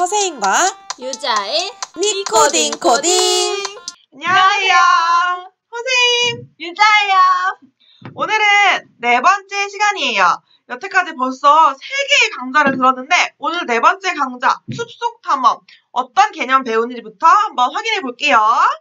서세인과 유자의 니코딩 코딩. 안녕하세요. 선생님, 유자예요. 오늘은 네 번째 시간이에요. 여태까지 벌써 3개의 강좌를 들었는데 오늘 네 번째 강좌 숲속 탐험 어떤 개념 배우는지부터 한번 확인해 볼게요.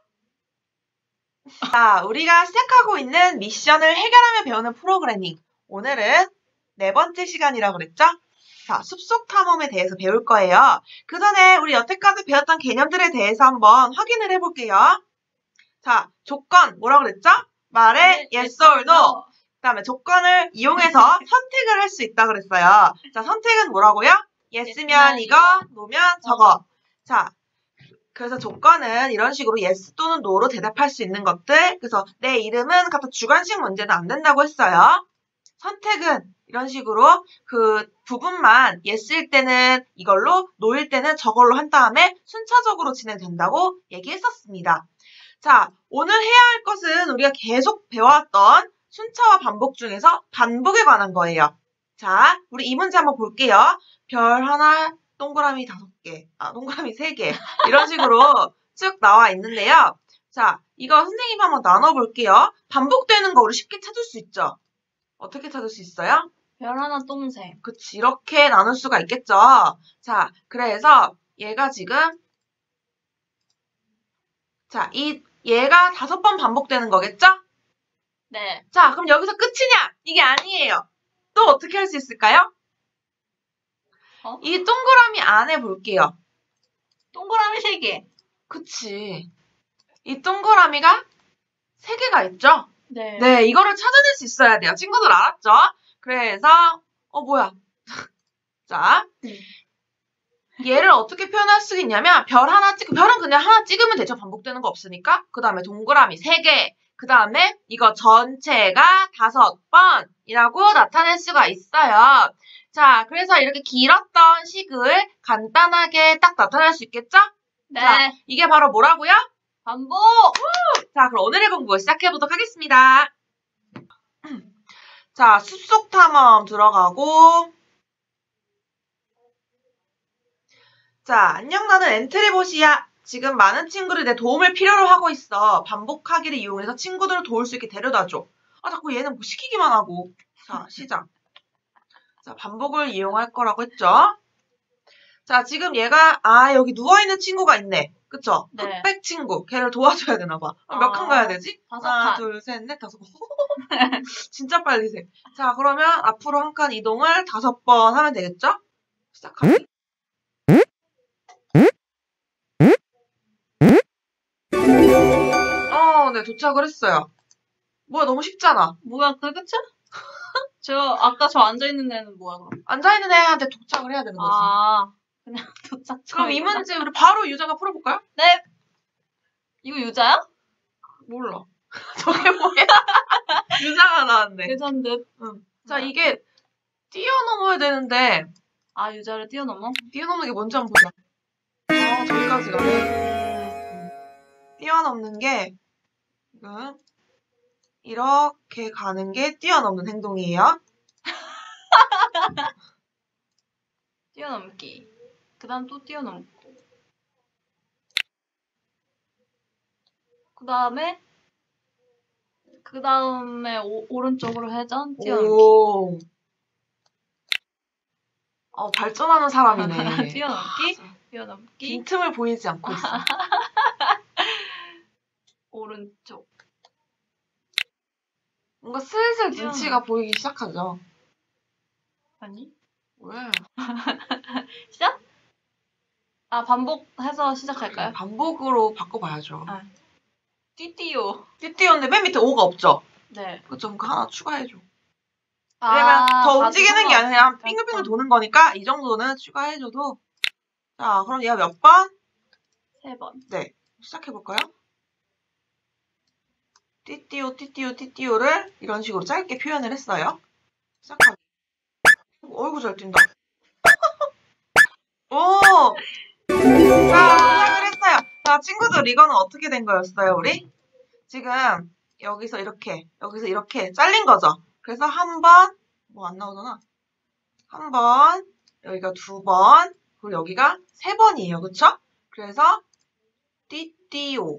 자, 우리가 시작하고 있는 미션을 해결하며 배우는 프로그래밍. 오늘은 네 번째 시간이라고 그랬죠? 자, 숲속 탐험에 대해서 배울 거예요. 그 전에 우리 여태까지 배웠던 개념들에 대해서 한번 확인을 해볼게요. 자, 조건 뭐라고 그랬죠? 말해 yes or no. 그 다음에 조건을 이용해서 선택을 할 수 있다 그랬어요. 자, 선택은 뭐라고요? yes면 이거, no면 저거. 자, 그래서 조건은 이런 식으로 yes 또는 no로 대답할 수 있는 것들. 그래서 내 이름은 같은 주관식 문제는 안 된다고 했어요. 선택은 이런 식으로 그 부분만 yes일 때는 이걸로, no일 때는 저걸로 한 다음에 순차적으로 진행된다고 얘기했었습니다. 자, 오늘 해야 할 것은 우리가 계속 배워왔던 순차와 반복 중에서 반복에 관한 거예요. 자, 우리 이 문제 한번 볼게요. 별 하나, 동그라미 5개, 동그라미 3개 이런 식으로 쭉 나와 있는데요. 자, 이거 선생님 한번 나눠볼게요. 반복되는 거 우리 쉽게 찾을 수 있죠? 어떻게 찾을 수 있어요? 별 하나 동생. 그치, 이렇게 나눌 수가 있겠죠. 자, 그래서 얘가 지금 자, 얘가 5번 반복되는 거겠죠? 네. 자, 그럼 여기서 끝이냐? 이게 아니에요. 또 어떻게 할 수 있을까요? 이 동그라미 안에 볼게요. 동그라미 3개. 그치. 이 동그라미가 3개가 있죠? 네. 네, 이거를 찾아낼 수 있어야 돼요. 친구들 알았죠? 그래서, 뭐야. 자, 얘를 어떻게 표현할 수 있냐면, 별은 그냥 하나 찍으면 되죠. 반복되는 거 없으니까. 그 다음에 동그라미 3개. 그 다음에 이거 전체가 5번이라고 나타낼 수가 있어요. 자, 그래서 이렇게 길었던 식을 간단하게 딱 나타낼 수 있겠죠? 네. 자, 이게 바로 뭐라고요? 반복! 자, 그럼 오늘의 공부 시작해보도록 하겠습니다. 자, 숲속 탐험 들어가고. 자, 안녕, 나는 엔트리봇이야. 지금 많은 친구들이 내 도움을 필요로 하고 있어. 반복하기를 이용해서 친구들을 도울 수 있게 데려다줘. 자꾸 얘는 뭐 시키기만 하고. 자, 시작. 자, 반복을 이용할 거라고 했죠. 자, 지금 얘가, 여기 누워있는 친구가 있네. 그쵸? 네. 흑백 친구. 걔를 도와줘야 되나봐. 몇 칸 가야 되지? 5칸. 하나, 둘, 셋, 넷, 5. 진짜 빨리 세. 자, 그러면 앞으로 한 칸 이동을 5번 하면 되겠죠? 시작하기. 네, 도착을 했어요. 뭐야, 너무 쉽잖아. 뭐야, 그게 끝이야? 아까 저 앉아있는 애는 뭐야, 그럼? 앉아있는 애한테 도착을 해야 되는 거지. 그냥 도착. 그럼 이 문제 우리 바로 유자가 풀어볼까요? 네. 이거 유자야? 몰라. 저게 뭐야? 유자가 나왔네. 유자인 듯. 응. 자, 이게 뛰어넘어야 되는데. 유자를 뛰어넘어? 뛰어넘는 게 뭔지 한번 보자. 저기까지 가네. 뛰어넘는 게, 지금, 이렇게 가는 게 뛰어넘는 행동이에요. 뛰어넘기. 그 다음 또 뛰어넘고. 그 다음에 오른쪽으로 회전, 뛰어넘기. 오. 발전하는 사람이네. 뛰어넘기. 빈틈을 보이지 않고 있어. 오른쪽. 뭔가 슬슬 눈치가 보이기 시작하죠. 아니? 왜? 시작? 반복해서 시작할까요? 반복으로 바꿔봐야죠. 띠띠요. 띠띠였는데 맨 밑에 O가 없죠? 네. 그쵸, 그럼 하나 추가해줘. 왜냐면 더 움직이는 게 아니라 그냥 빙글빙글 도는 거니까 이 정도는 추가해줘도. 자, 그럼 얘가 몇 번? 3번. 네, 시작해볼까요? 띠띠요를 이런 식으로 짧게 표현을 했어요. 시작하기. 어이구, 잘 뛴다. 오! 자, 시작을 했어요. 자, 친구들, 이거는 어떻게 된 거였어요, 우리? 지금 여기서 이렇게 잘린 거죠? 그래서 한 번, 뭐 안 나오잖아. 한 번, 여기가 2번, 그리고 여기가 3번이에요. 그쵸? 그래서 띠띠오,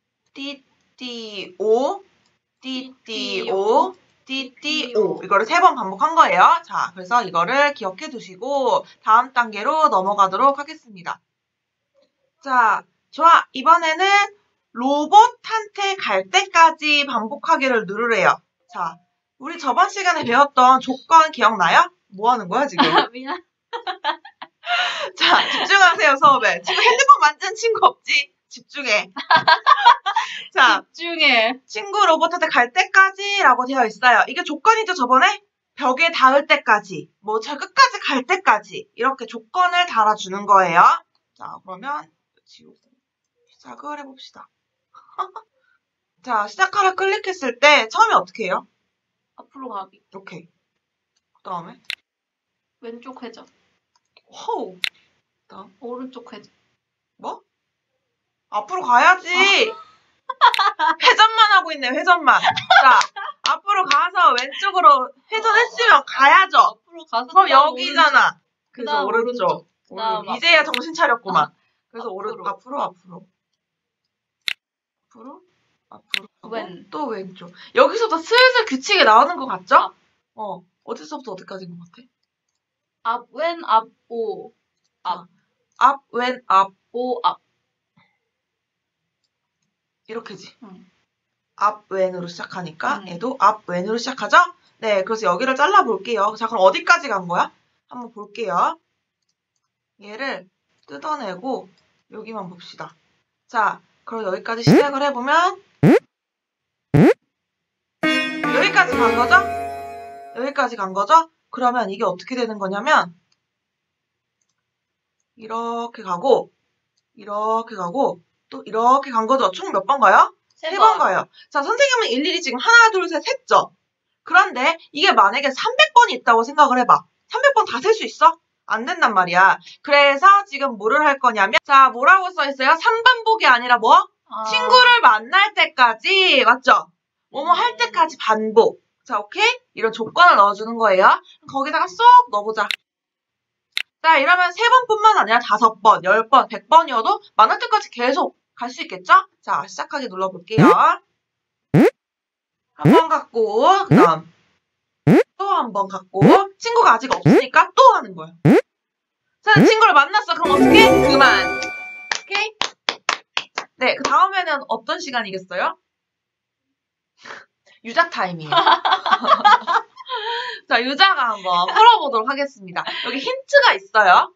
띠띠오, 띠띠오, 띠띠오. 이거를 3번 반복한 거예요. 자, 그래서 이거를 기억해 두시고 다음 단계로 넘어가도록 하겠습니다. 자, 좋아. 이번에는 로봇한테 갈 때까지 반복하기를 누르래요. 자, 우리 저번 시간에 배웠던 조건 기억나요? 뭐 하는 거야, 지금? 미안. 자, 집중하세요, 수업에. 지금 핸드폰 만지는 친구 없지? 집중해. 자, 집중해. 친구 로봇한테 갈 때까지라고 되어 있어요. 이게 조건이죠, 저번에? 벽에 닿을 때까지, 뭐 저 끝까지 갈 때까지 이렇게 조건을 달아주는 거예요. 자, 그러면 시작을 해봅시다. 자, 시작하라 클릭했을 때 처음에 어떻게 해요? 앞으로 가기. 오케이. 그 다음에 왼쪽 회전. 호우. 오른쪽 회전. 뭐? 앞으로 가야지. 회전만 하고 있네, 회전만. 자, 앞으로 가서 왼쪽으로 회전했으면 가야죠. 앞으로 가서 그럼 여기잖아. 그래서 그다음 오른쪽. 그다음 이제야 정신 차렸구만. 그래서 앞으로. 앞으로. 왼. 또 왼쪽. 여기서부터 슬슬 규칙이 나오는 것 같죠? 어디서부터 어디까지인 것 같아? 앞, 왼, 앞, 오. 앞, 왼, 앞. 오, 앞. 이렇게지. 응. 앞, 왼으로 시작하니까 응. 얘도 앞, 왼으로 시작하죠? 네, 그래서 여기를 잘라볼게요. 자, 그럼 어디까지 간 거야? 한번 볼게요. 얘를 뜯어내고 여기만 봅시다. 자, 그럼 여기까지 시작을 해보면 여기까지 간 거죠? 여기까지 간 거죠? 그러면 이게 어떻게 되는 거냐면 이렇게 가고 또 이렇게 간 거죠. 총 몇 번 가요? 3번 가요. 자, 선생님은 일일이 지금 하나, 둘, 셋 셌죠? 그런데 이게 만약에 300번이 있다고 생각을 해봐. 300번 다 셀 수 있어? 안 된단 말이야. 그래서 지금 뭐를 할 거냐면 자, 뭐라고 써있어요? 3반복이 아니라 뭐? 친구를 만날 때까지, 맞죠? 뭐뭐 할 때까지 반복. 자, 오케이? 이런 조건을 넣어주는 거예요. 거기다가 쏙 넣어보자. 자, 이러면 3번뿐만 아니라 5번, 10번, 100번이어도 만날 때까지 계속 갈 수 있겠죠? 자, 시작하기 눌러볼게요. 한 번 갖고, 그 다음 또 한 번 갖고, 친구가 아직 없으니까 또 하는 거야. 자, 친구를 만났어. 그럼 어떻게? 그만. 오케이? 네, 그 다음에는 어떤 시간이겠어요? 유자 타임이에요. 자, 유자가 한번 풀어보도록 하겠습니다. 여기 힌트가 있어요.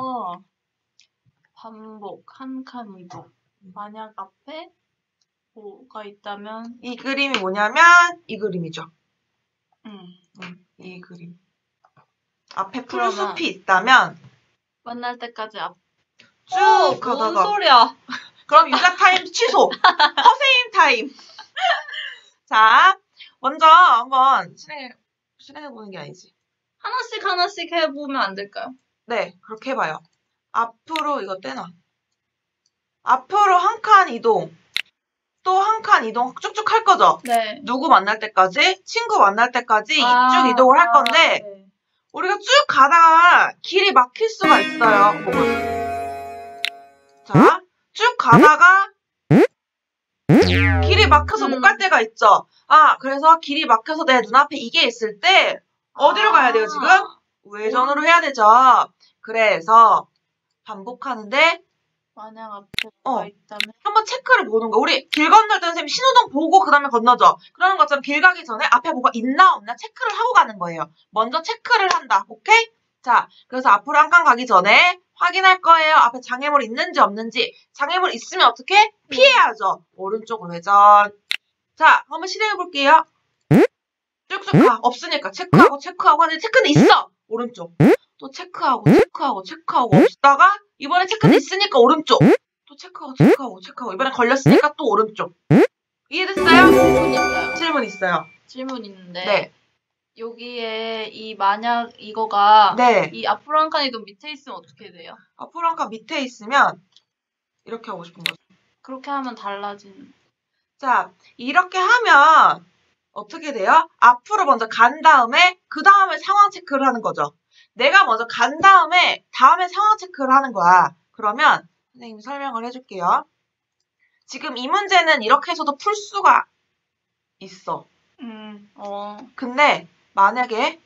반복, 한 칸 이동. 만약 앞에 뭐가 있다면 이 그림이 뭐냐면 이 그림이죠. 이 그림. 앞에 그러면 풀숲이 있다면 만날 때까지 앞. 쭉 뭔 가다가 소리야? 그럼 유자 타임 취소. 허세임 타임. 자, 먼저 한번 실행해보는 게 아니지. 하나씩 해보면 안 될까요? 네, 그렇게 해봐요. 앞으로 이거 떼놔. 앞으로 한 칸 이동. 또 한 칸 이동 쭉쭉 할 거죠? 네. 누구 만날 때까지? 친구 만날 때까지 쭉 이동을 할 건데 네. 우리가 쭉 가다가 길이 막힐 수가 있어요. 자, 쭉 가다가 길이 막혀서 못 갈 때가 있죠. 그래서 길이 막혀서 내 눈앞에 이게 있을 때 어디로 가야 돼요, 지금? 우회전으로 해야 되죠. 그래서 반복하는데 만약 앞에 뭐가 있다면 한번 체크를 보는 거야. 우리 길 건널 때 선생님 신호등 보고 그 다음에 건너죠. 그러는 것처럼 길 가기 전에 앞에 뭐가 있나 없나 체크를 하고 가는 거예요. 먼저 체크를 한다. 오케이? 자, 그래서 앞으로 한 칸 가기 전에 확인할 거예요. 앞에 장애물 있는지 없는지. 장애물 있으면 어떻게? 피해야죠. 오른쪽으로 회전. 자, 한번 실행해 볼게요. 쭉쭉 가. 없으니까 체크하고 하는데 체크는 있어. 오른쪽. 또 체크하고 없다가 이번에 체크는 있으니까 오른쪽. 또 체크하고 이번에 걸렸으니까 또 오른쪽. 이해됐어요? 질문 있어요. 질문 있어요. 질문 있는데 네. 여기에 이 만약 이거가 네. 이 앞으로 한 칸이 좀 밑에 있으면 어떻게 돼요? 앞으로 한 칸 밑에 있으면 이렇게 하고 싶은 거죠. 그렇게 하면 달라지는. 자, 이렇게 하면 어떻게 돼요? 앞으로 먼저 간 다음에 그 다음에 상황 체크를 하는 거죠. 내가 먼저 간 다음에 상황 체크를 하는 거야. 그러면 선생님이 설명을 해줄게요. 지금 이 문제는 이렇게 해서도 풀 수가 있어. 근데 만약에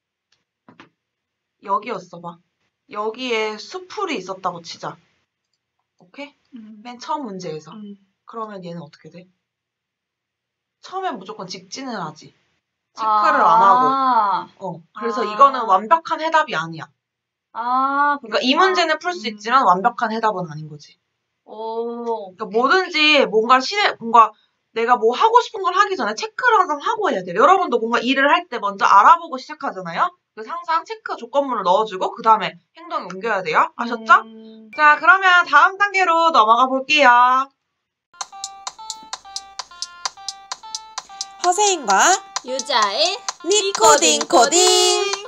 여기였어 봐. 여기에 수풀이 있었다고 치자. 오케이? 맨 처음 문제에서. 그러면 얘는 어떻게 돼? 처음엔 무조건 직진을 하지. 체크를 안 하고. 그래서 이거는 완벽한 해답이 아니야. 그러니까 이 문제는 풀 수 있지만 완벽한 해답은 아닌 거지. 그러니까 뭐든지 뭔가 내가 뭐 하고 싶은 걸 하기 전에 체크를 항상 하고 해야 돼요. 여러분도 뭔가 일을 할 때 먼저 알아보고 시작하잖아요. 그래서 항상 체크 조건문을 넣어주고 그 다음에 행동에 옮겨야 돼요. 아셨죠? 자, 그러면 다음 단계로 넘어가 볼게요. 허세인과 유자의 니코딩 코딩.